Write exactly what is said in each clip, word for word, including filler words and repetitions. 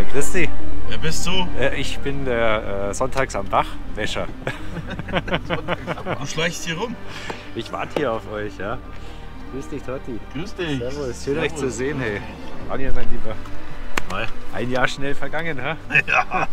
grüß dich. Wer bist du? Äh, ich bin der äh, Sonntags am Bach Wäscher. Du schleichst hier rum. Ich warte hier auf euch, ja. Grüß dich, Totti. Grüß dich. Servus, schön Servus. euch zu sehen, hey. Anja, mein Lieber. Hi. Ein Jahr schnell vergangen, ha? Ja.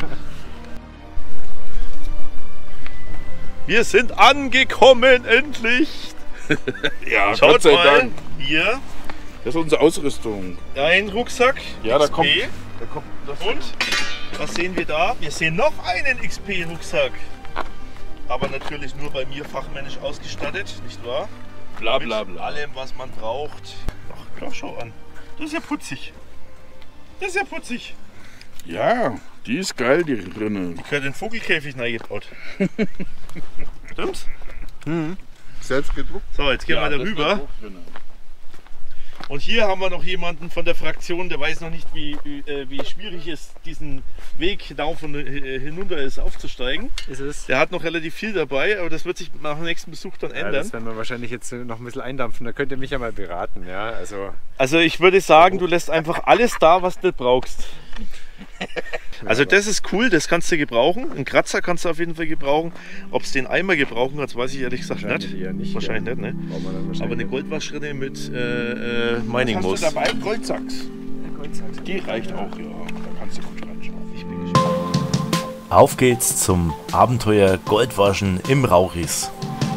Wir sind angekommen, endlich. Ja, Schaut Gott sei mal, Dank. hier Das ist unsere Ausrüstung. ein Rucksack. Ja, da X P. kommt, da kommt das. Und was sehen wir da? Wir sehen noch einen X P-Rucksack. Aber natürlich nur bei mir fachmännisch ausgestattet, nicht wahr? Bla Mit bla bla. allem, was man braucht. Ach, klar, schau an. Das ist ja putzig. Das ist ja putzig. Ja, die ist geil, die Rinne. Die gehört in den Vogelkäfig reingebaut. Stimmt's? Selbst gedruckt. So, jetzt gehen Ja, wir das ist darüber. eine Druckrinne. Und hier haben wir noch jemanden von der Fraktion, der weiß noch nicht, wie, wie, äh, wie schwierig es diesen Weg hinauf und äh, hinunter ist, aufzusteigen. Ist es? Der hat noch relativ viel dabei, aber das wird sich nach dem nächsten Besuch dann Ja, ändern. das werden wir wahrscheinlich jetzt noch ein bisschen eindampfen. Da könnt ihr mich ja mal beraten, ja. Also, Also ich würde sagen, du lässt einfach alles da, was du brauchst. Also das ist cool, das kannst du gebrauchen. Einen Kratzer kannst du auf jeden Fall gebrauchen. Ob es den Eimer gebrauchen hat, weiß ich ehrlich gesagt wahrscheinlich nicht. eher nicht. Wahrscheinlich ja. nicht, ne? Brauchen wir dann wahrscheinlich Aber eine nicht. Goldwaschrinne mit äh, äh, Mining Was Moos. hast du dabei? Goldsachs. Goldsack. Die reicht auch, ja. Da kannst du gut reinschauen. Ich bin gespannt. Auf geht's zum Abenteuer Goldwaschen im Rauris.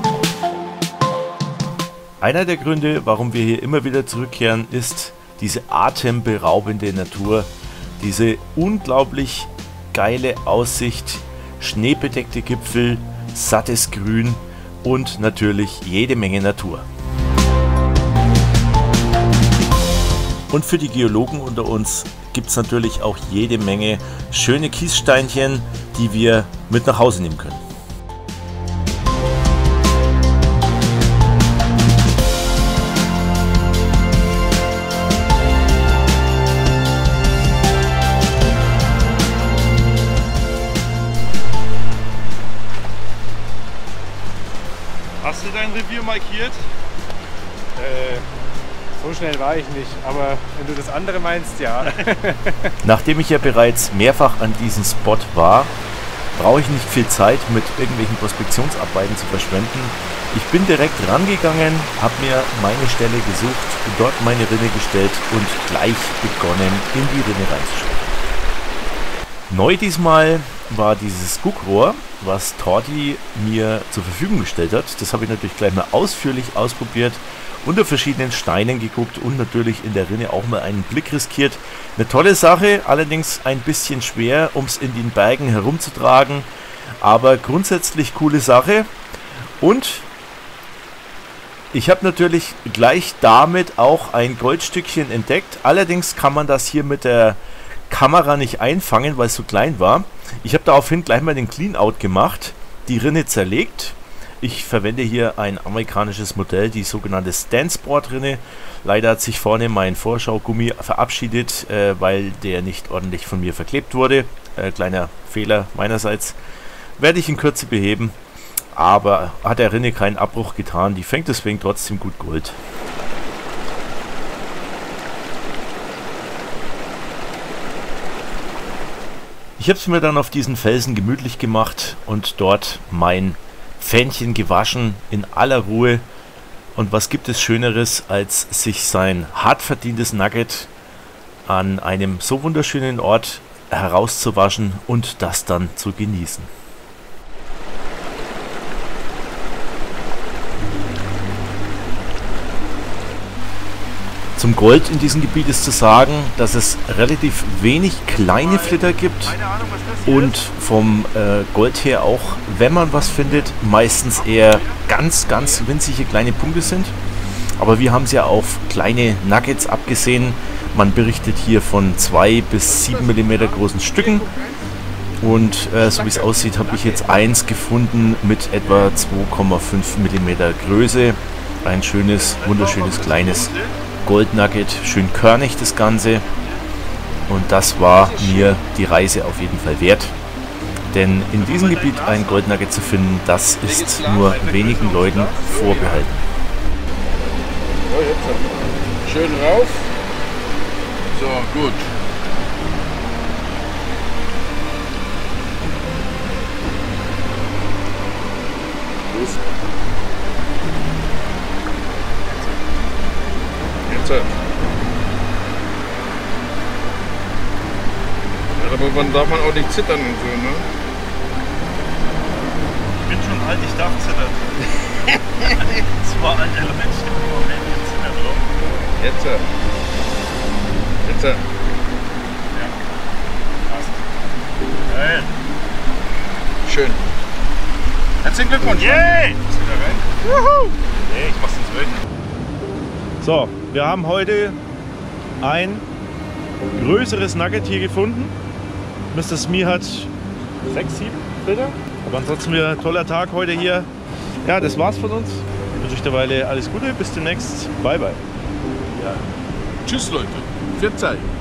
Einer der Gründe, warum wir hier immer wieder zurückkehren, ist diese atemberaubende Natur, diese unglaublich geile Aussicht, schneebedeckte Gipfel, sattes Grün und natürlich jede Menge Natur. Und für die Geologen unter uns gibt es natürlich auch jede Menge schöne Kiessteinchen, die wir mit nach Hause nehmen können. Hast du dein Revier markiert? Äh, so schnell war ich nicht. Aber wenn du das andere meinst, ja. Nachdem ich ja bereits mehrfach an diesem Spot war, brauche ich nicht viel Zeit mit irgendwelchen Prospektionsarbeiten zu verschwenden. Ich bin direkt rangegangen, habe mir meine Stelle gesucht, dort meine Rinne gestellt und gleich begonnen, in die Rinne reinzuschauen. Neu diesmal war dieses Guckrohr, was Torti mir zur Verfügung gestellt hat. Das habe ich natürlich gleich mal ausführlich ausprobiert, unter verschiedenen Steinen geguckt und natürlich in der Rinne auch mal einen Blick riskiert. Eine tolle Sache, allerdings ein bisschen schwer, um es in den Bergen herumzutragen, aber grundsätzlich coole Sache. Und ich habe natürlich gleich damit auch ein Goldstückchen entdeckt, allerdings kann man das hier mit der Kamera nicht einfangen, weil es so klein war. Ich habe daraufhin gleich mal den Clean-Out gemacht, die Rinne zerlegt. Ich verwende hier ein amerikanisches Modell, die sogenannte Stansport-Rinne. Leider hat sich vorne mein Vorschaugummi verabschiedet, äh, weil der nicht ordentlich von mir verklebt wurde. Äh, kleiner Fehler meinerseits. Werde ich in Kürze beheben, aber hat der Rinne keinen Abbruch getan. Die fängt deswegen trotzdem gut Gold. Ich habe es mir dann auf diesen Felsen gemütlich gemacht und dort mein Pfännchen gewaschen in aller Ruhe. Und was gibt es Schöneres, als sich sein hart verdientes Nugget an einem so wunderschönen Ort herauszuwaschen und das dann zu genießen. Zum Gold in diesem Gebiet ist zu sagen, dass es relativ wenig kleine Flitter gibt und vom äh, Gold her auch, wenn man was findet, meistens eher ganz, ganz winzige kleine Punkte sind. Aber wir haben es ja auf kleine Nuggets abgesehen. Man berichtet hier von zwei bis sieben Millimeter großen Stücken. Und äh, so wie es aussieht, habe ich jetzt eins gefunden mit etwa zwei Komma fünf Millimeter Größe. Ein schönes, wunderschönes, kleines Goldnugget, schön körnig das Ganze. Und das war mir die Reise auf jeden Fall wert. Denn in diesem Gebiet ein Goldnugget zu finden, das ist nur wenigen Leuten vorbehalten. So, jetzt schön rauf. So, gut. Jetzt. Ja, aber man darf man auch nicht zittern und so, ne? Ich bin schon alt, ich darf zittern. Das war ein Element, stimmt im Moment jetzt in der Blau. Jetzt. Jetzt. Ja. Passt. Geil. Schön. Herzlichen Glückwunsch. Yay! Bist du wieder rein? Juhu! Nee, ich mach's ins Welt. So, wir haben heute ein größeres Nugget hier gefunden. Mister Smee hat sechs, sieben Bilder. Aber ansonsten wieder ein toller Tag heute hier. Ja, das war's von uns. Ich wünsche euch derweil alles Gute. Bis demnächst. Bye, bye. Tschüss Leute. vierzehn.